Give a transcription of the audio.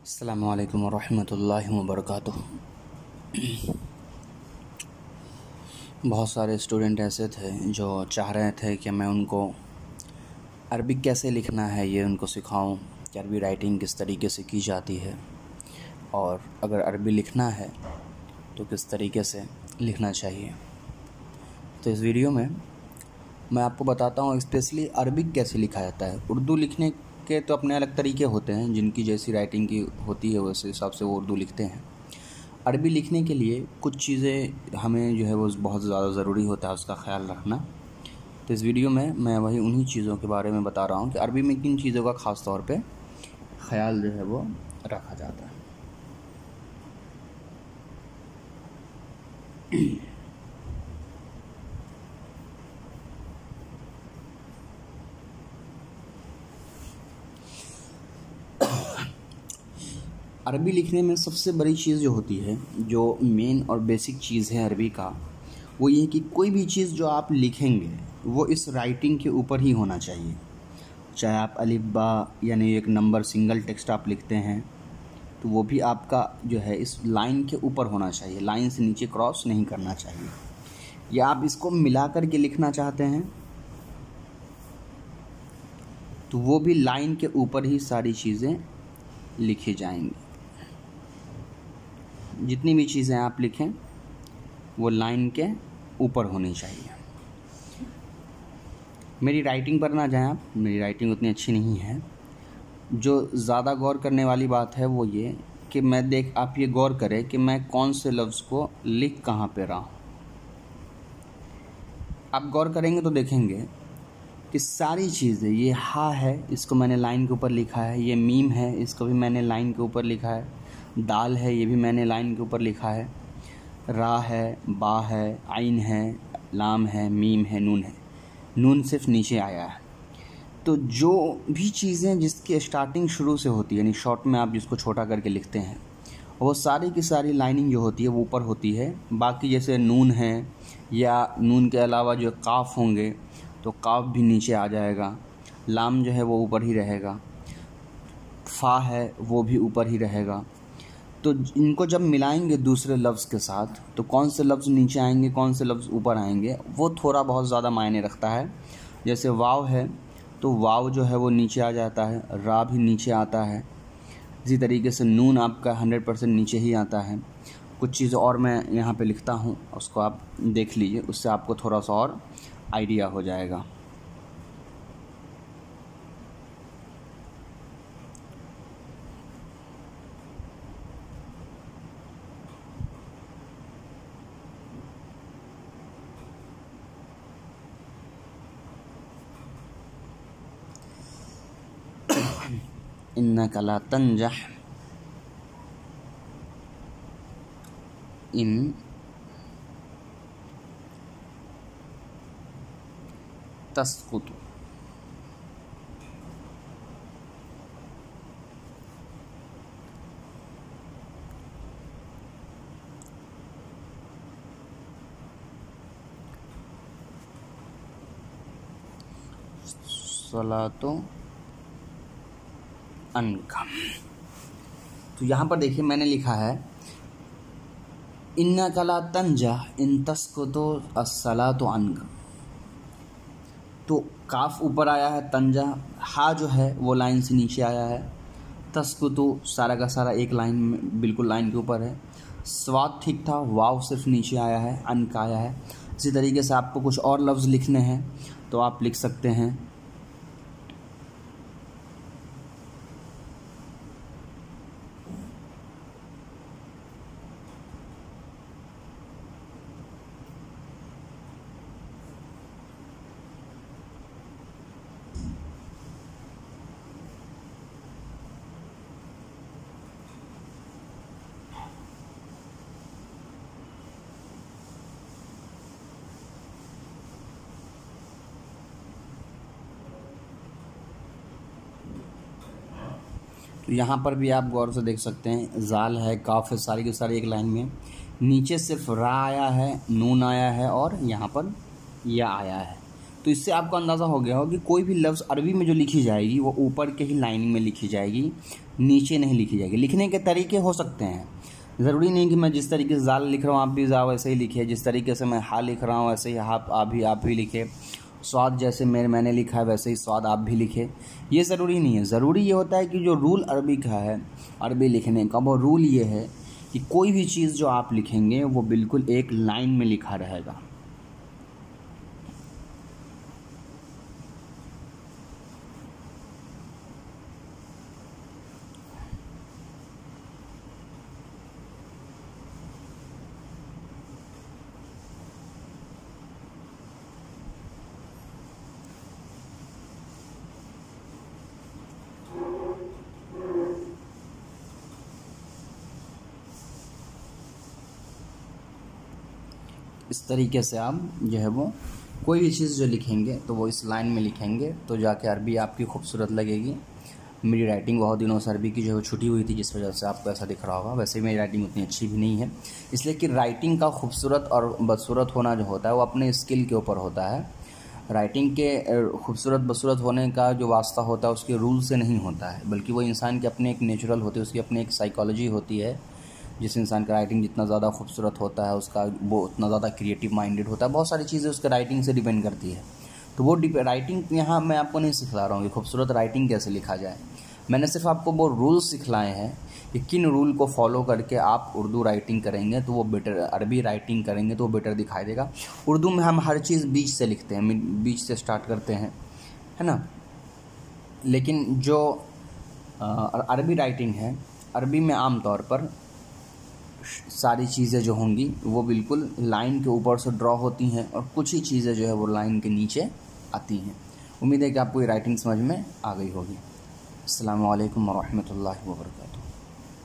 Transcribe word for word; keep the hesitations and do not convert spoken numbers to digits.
अस्सलामु अलैकुम वरहमतुल्लाहि वबरकातुहू। बहुत सारे स्टूडेंट ऐसे थे जो चाह रहे थे कि मैं उनको अरबिक कैसे लिखना है ये उनको सिखाऊं कि अरबी राइटिंग किस तरीके से की जाती है, और अगर अरबी लिखना है तो किस तरीके से लिखना चाहिए। तो इस वीडियो में मैं आपको बताता हूँ स्पेशली अरबिक कैसे लिखा जाता है। उर्दू लिखने के तो अपने अलग तरीके होते हैं, जिनकी जैसी राइटिंग की होती है वैसे हिसाब से वो उर्दू लिखते हैं। अरबी लिखने के लिए कुछ चीज़ें हमें जो है वो बहुत ज़्यादा ज़रूरी होता है, उसका ख्याल रखना। तो इस वीडियो में मैं वही उन्हीं चीज़ों के बारे में बता रहा हूँ कि अरबी में किन चीज़ों का ख़ास तौर पे ख्याल जो है वो रखा जाता है। अरबी लिखने में सबसे बड़ी चीज़ जो होती है, जो मेन और बेसिक चीज़ है अरबी का, वो ये कि कोई भी चीज़ जो आप लिखेंगे वो इस राइटिंग के ऊपर ही होना चाहिए। चाहे आप अलिफ बा यानी एक नंबर सिंगल टेक्स्ट आप लिखते हैं तो वो भी आपका जो है इस लाइन के ऊपर होना चाहिए, लाइन से नीचे क्रॉस नहीं करना चाहिए। या आप इसको मिला कर के लिखना चाहते हैं तो वो भी लाइन के ऊपर ही सारी चीज़ें लिखी जाएंगी। जितनी भी चीज़ें आप लिखें वो लाइन के ऊपर होनी चाहिए। मेरी राइटिंग पर ना जाएं आप, मेरी राइटिंग उतनी अच्छी नहीं है। जो ज़्यादा गौर करने वाली बात है वो ये कि मैं देख आप ये गौर करें कि मैं कौन से लफ्ज़ को लिख कहाँ पे रहा हूँ। आप गौर करेंगे तो देखेंगे कि सारी चीज़ें, ये हा है इसको मैंने लाइन के ऊपर लिखा है, ये मीम है इसको भी मैंने लाइन के ऊपर लिखा है, दाल है ये भी मैंने लाइन के ऊपर लिखा है, रा है, बा है, आइन है, लाम है, मीम है, नून है। नून सिर्फ नीचे आया है। तो जो भी चीज़ें जिसकी स्टार्टिंग शुरू से होती है, यानी शॉर्ट में आप जिसको छोटा करके लिखते हैं, वो सारी की सारी लाइनिंग जो होती है वो ऊपर होती है। बाकी जैसे नून है या नून के अलावा जो काफ होंगे तो काफ भी नीचे आ जाएगा, लाम जो है वो ऊपर ही रहेगा, फा है वो भी ऊपर ही रहेगा। तो इनको जब मिलाएंगे दूसरे लफ्ज़ के साथ तो कौन से लफ्ज़ नीचे आएंगे कौन से लफ्ज़ ऊपर आएंगे वो थोड़ा बहुत ज़्यादा मायने रखता है। जैसे वाव है तो वाव जो है वो नीचे आ जाता है, रा भी नीचे आता है। इसी तरीके से नून आपका हंड्रेड परसेंट नीचे ही आता है। कुछ चीज़ और मैं यहाँ पे लिखता हूँ, उसको आप देख लीजिए, उससे आपको थोड़ा सा और आइडिया हो जाएगा। इन्नका ला तंजह इन तस्कुतु। सलातो अनका। तो यहाँ पर देखिए मैंने लिखा है इन्नका ला तंजह इन तस्कुतु अस्सलातु अनका। तो काफ ऊपर आया है, तंजा हा जो है वो लाइन से नीचे आया है, तस्कुतु सारा का सारा एक लाइन में बिल्कुल लाइन के ऊपर है। स्वाद ठीक था, वाव सिर्फ नीचे आया है, अनका आया है। इसी तरीके से आपको कुछ और लफ्ज़ लिखने हैं तो आप लिख सकते हैं तो यहाँ पर भी आप गौर से देख सकते हैं जाल है, काफ है, सारी की सारी एक लाइन में। नीचे सिर्फ रा आया है, नून आया है और यहाँ पर या आया है। तो इससे आपको अंदाज़ा हो गया हो कि कोई भी लफ्ज़ अरबी में जो लिखी जाएगी वो ऊपर के ही लाइनिंग में लिखी जाएगी, नीचे नहीं लिखी जाएगी। लिखने के तरीके हो सकते हैं, ज़रूरी नहीं कि मैं जिस तरीके से जाल लिख रहा हूँ आप भी जा वैसे ही लिखिए, जिस तरीके से मैं हा लिख रहा हूँ वैसे ही हा आप भी आप भी लिखे, स्वाद जैसे मेरे मैंने लिखा है वैसे ही स्वाद आप भी लिखे, ये ज़रूरी नहीं है। ज़रूरी ये होता है कि जो रूल अरबी का है, अरबी लिखने का, वो रूल ये है कि कोई भी चीज़ जो आप लिखेंगे वो बिल्कुल एक लाइन में लिखा रहेगा। इस तरीके से आप जो है वो कोई भी चीज़ जो लिखेंगे तो वो इस लाइन में लिखेंगे, तो जाके अरबी आपकी खूबसूरत लगेगी। मेरी राइटिंग बहुत दिनों से अरबी की जो है छुट्टी हुई थी, जिस वजह से आपको ऐसा दिख रहा होगा। वैसे मेरी राइटिंग उतनी अच्छी भी नहीं है, इसलिए कि राइटिंग का खूबसूरत और बदसूरत होना जो होता है वो अपने स्किल के ऊपर होता है। राइटिंग के खूबसूरत बदसूरत होने का जो वास्ता होता है उसके रूल से नहीं होता है, बल्कि वो इंसान के अपने एक नेचुरल होती है, उसकी अपनी एक साइकोलॉजी होती है। जिस इंसान का राइटिंग जितना ज़्यादा खूबसूरत होता है उसका वो उतना ज़्यादा क्रिएटिव माइंडेड होता है, बहुत सारी चीज़ें उसके राइटिंग से डिपेंड करती है। तो वो राइटिंग यहाँ मैं आपको नहीं सिखला रहा हूँ कि खूबसूरत राइटिंग कैसे लिखा जाए, मैंने सिर्फ आपको वो रूल्स सिखलाए हैं कि किन रूल को फॉलो करके आप उर्दू राइटिंग करेंगे तो वो बेटर, अरबी राइटिंग करेंगे तो वो बेटर दिखाई देगा। उर्दू में हम हर चीज़ बीच से लिखते हैं, बीच से स्टार्ट करते हैं, है ना। लेकिन जो अरबी राइटिंग है, अरबी में आम तौर पर सारी चीज़ें जो होंगी वो बिल्कुल लाइन के ऊपर से ड्रॉ होती हैं और कुछ ही चीज़ें जो है वो लाइन के नीचे आती हैं। उम्मीद है कि आपको ये राइटिंग समझ में आ गई होगी। अस्सलामु अलैकुम वरहमतुल्लाहि वबरकातुहू।